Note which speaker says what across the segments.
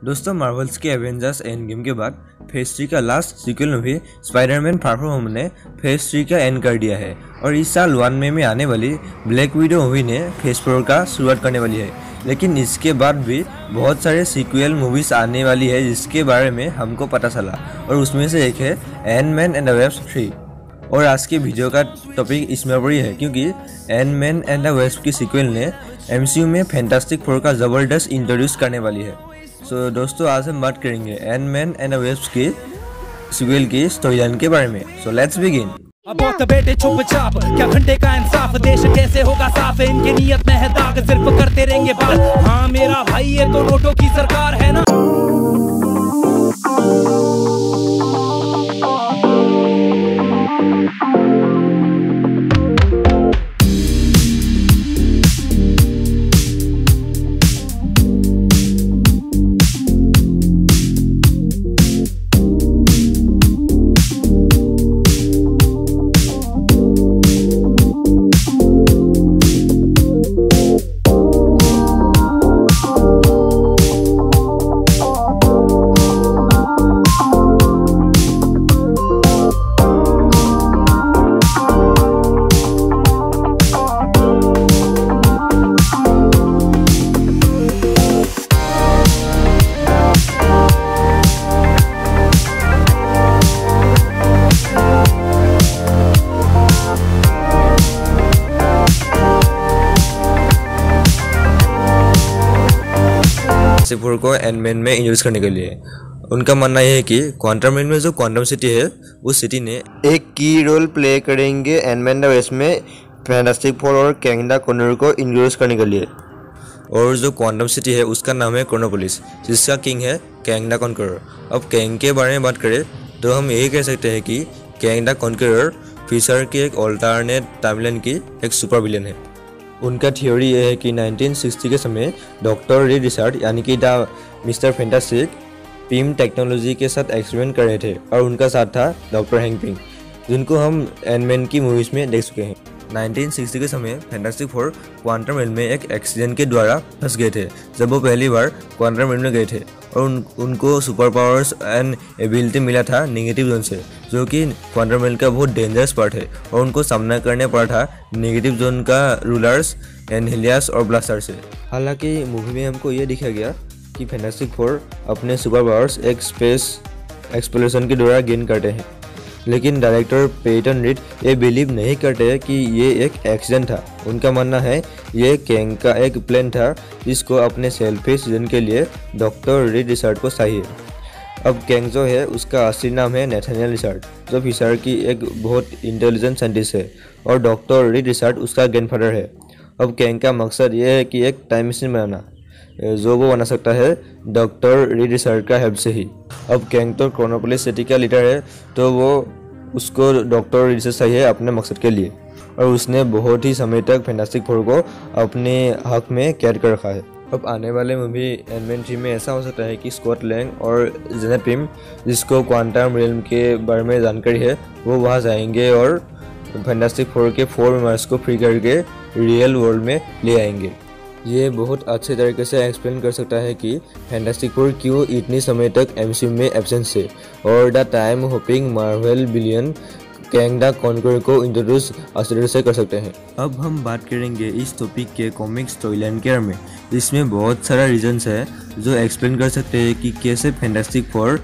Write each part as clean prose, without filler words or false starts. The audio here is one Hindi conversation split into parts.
Speaker 1: दोस्तों मार्वल्स के एवेंजर्स एंड गेम के बाद फेज 3 का last sequel movie Spiderman far from home ने फेज 3 का एंड कर दिया है और इस साल 1 मई में आने वाली ब्लैक विडो मूवी ने फेज 4 का शुरुआत करने वाली है। लेकिन इसके बाद भी बहुत सारे सीक्वल मूवीज आने वाली है जिसके बारे में हमको पता चला और उसमें से एक है एंट-मैन एंड द वास्प 3। और आज की वीडियो का टॉपिक इसमें पर है क्योंकि एंट-मैन एंड द वास्प की सीक्वल ने MCU में फैंटास्टिक फोर का ज़बरदस्त इंट्रोड्यूस करने वाली है। सो दोस्तों आज हम बात करेंगे एंट-मैन एंड द वास्प की सीक्वल की स्टोरी लाइन के बारे में। So let's begin.
Speaker 2: बहुत बेटे चुपचाप क्या घंटे का इंसाफ, देश कैसे होगा साफ, इनके नियत में है दाग, सिर्फ करते रहेंगे बात। हाँ मेरा भाई ये तो नोटों की सरकार है ना।
Speaker 1: फोर को एंट-मैन में इंट्रोड्यूस करने के लिए उनका मानना यह है कि क्वांटम रेल में जो क्वांटम सिटी है उस सिटी ने एक की रोल प्ले करेंगे एंट-मैन द वास्प में फैंटास्टिक फोर और कैंग द कॉन्करर को इंट्रोड्यूस करने के लिए। और जो क्वांटम सिटी है उसका नाम है क्रोनोपोलिस जिसका किंग है कैंग द कॉन्करर। अब कैंग के बारे में बात करें तो हम यही कह सकते हैं कि कैंग द कॉन्करर फ्यूचर की एक ऑल्टरनेट टाइमलाइन की एक सुपर विलेन है। उनका थ्योरी ये है कि 1960 के समय डॉक्टर रीड यानी कि the Mister Fantastic Pym technology के साथ एक्सपेरिमेंट कर रहे थे और उनका साथ था डॉक्टर हैंक पिम जिनको हम एंट-मैन की मूवीज में देख चुके हैं। 1960 के समय फैंटास्टिक फोर क्वांटम रेल में एक एक्सीडेंट के द्वारा फंस गए थे जब वो पहली बार क्वांटम रेल में गए थे और उनको सुपर पावर्स एंड एबिलिटी मिला था नेगेटिव जोन से, जो कि क्वांटम रेल का बहुत डेंजरस पार्ट है और उनको सामना करने पड़ा था नेगेटिव जोन का रूलर्स एनहिलियस और ब्लास्टर से। हालांकि मूवी में हमको ये दिखाया गया कि फैंटास्टिक फोर अपने सुपर पावर्स एक स्पेस एक्सप्लोरेशन के द्वारा गेन करते हैं, लेकिन डायरेक्टर पेटन रीड ये बिलीव नहीं करते कि ये एक एक्सीडेंट था। उनका मानना है ये कैंग का एक प्लान था जिसको अपने सेल्फिश रीजन के लिए डॉक्टर रीड रिचर्ड को चाहिए। अब कैंग जो है उसका असली नाम है नेथानियल रिचर्ड जो फ्यूचर की एक बहुत इंटेलिजेंट साइंटिस्ट है और डॉक्टर रीड रिचर्ड उसका ग्रैंडफादर है। अब कैंग का मकसद ये है कि एक टाइम मशीन बनाना जो वो बना सकता है डॉक्टर रीड रिचर्ड का हेल्प से ही। अब कैंग तो क्रोनोपोलिस सिटी का लीडर है तो वो उसको डॉक्टर रीड से चाहिए अपने मकसद के लिए और उसने बहुत ही समय तक फैंटास्टिक फोर को अपने हक में कैद कर रखा है। अब आने वाले मूवी एंट-मैन 3 में ऐसा हो सकता है कि स्कॉट लैंग और जेनेट पिम जिसको क्वांटम रियल्म के बारे में जानकारी है वो वहाँ जाएंगे और फैंटास्टिक फोर के 4 मेंबर्स को फ्री करके रियल वर्ल्ड में ले आएंगे। ये बहुत अच्छे तरीके से एक्सप्लेन कर सकता है कि फैंटास्टिक फोर क्यों इतनी समय तक MCU में एब्सेंस है और the time hopping Marvel villain Kang the Conqueror को इंट्रोड्यूस अच्छी तरह से कर सकते हैं। अब हम बात करेंगे इस टॉपिक के कॉमिक स्टोरी लाइन के बारे में। इसमें बहुत सारा रीजंस है जो एक्सप्लेन कर सकते हैं कि कैसे फैंटास्टिक फोर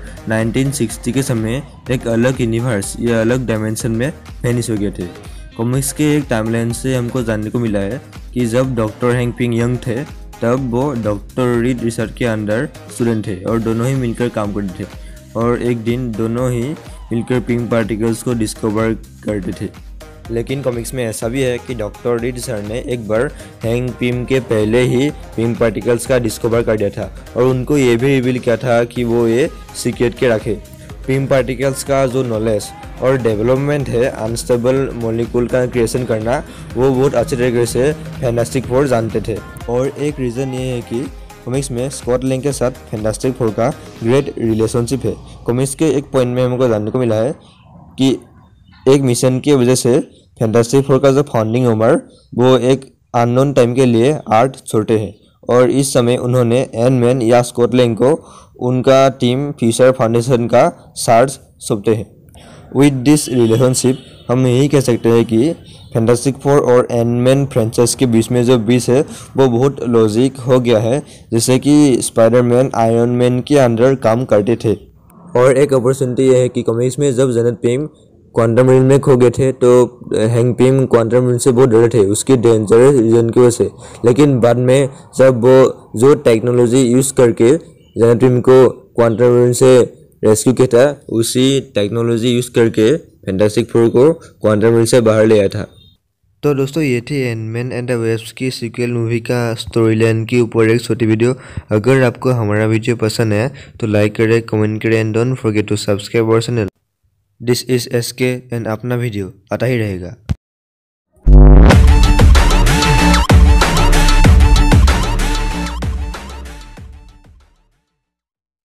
Speaker 1: 1960 के समय एक अलग यूनिवर्स या अलग डायमेंशन में फिनिश हो गए थे। कॉमिक्स के एक टाइमलाइन से हमको जानने को मिला है कि जब डॉक्टर हैंक पिम यंग थे तब वो डॉक्टर रीड रिचर्ड के अंडर स्टूडेंट थे और दोनों ही मिलकर काम करते थे और एक दिन दोनों ही मिलकर पिम पार्टिकल्स को डिस्कवर करते थे। लेकिन कॉमिक्स में ऐसा भी है कि डॉक्टर रीड रिचर्ड ने एक बार हैंक पिम के पहले ही पिम पार्टिकल्स का डिस्कवर कर दिया था और उनको ये भी रिवील किया था कि वो ये सीक्रेट के रखे। पिम पार्टिकल्स का जो नॉलेज और डेवलपमेंट है अनस्टेबल मॉलिक्यूल का क्रिएशन करना वो बहुत अच्छे तरीके से फैंटास्टिक फोर जानते थे। और एक रीज़न ये है कि कॉमिक्स में स्कॉट लैंग के साथ फैंटास्टिक फोर का ग्रेट रिलेशनशिप है। कॉमिक्स के एक पॉइंट में हमको जानने को मिला है कि एक मिशन की वजह से फैंटास्टिक फोर का जो फाउंडिंग मेंबर वो एक अननोन टाइम के लिए आर्ट छोड़ते हैं और इस समय उन्होंने एंट-मैन या स्कॉट लैंग को उनका टीम फ्यूचर फाउंडेशन का चार्ज सौंपते हैं। विद दिस रिलेशनशिप हम यही कह सकते हैं कि फैंटास्टिक फोर और एंटमैन फ्रेंचाइज के बीच में जो बीच है वो बहुत लॉजिक हो गया है, जैसे कि स्पाइडरमैन आयरन मैन के अंडर काम करते थे। और एक अपॉर्चुनिटी ये है कि कॉमिक्स में जब जेनेट पिम क्वांटम रियल में खो गए थे तो हैंक पिम क्वांटम रियल से बहुत डरे थे उसकी डेंजरस रीजन की वजह से। लेकिन बाद में जब वो जो टेक्नोलॉजी यूज़ करके जेनेट पिम को क्वांटम रियल से रेस्क्यू किया था, उसी टेक्नोलॉजी यूज़ करके फैंटास्टिक फोर को क्वांटम रियल से बाहर ले आया था। तो दोस्तों ये थी एंटमैन एंड द वेस्प की सीक्वल मूवी का स्टोरी लाइन के ऊपर एक छोटी वीडियो। अगर आपको हमारा वीडियो पसंद है तो लाइक करें, कमेंट करें and don't forget to subscribe our channel. This is SK and अपना वीडियो आता ही रहेगा।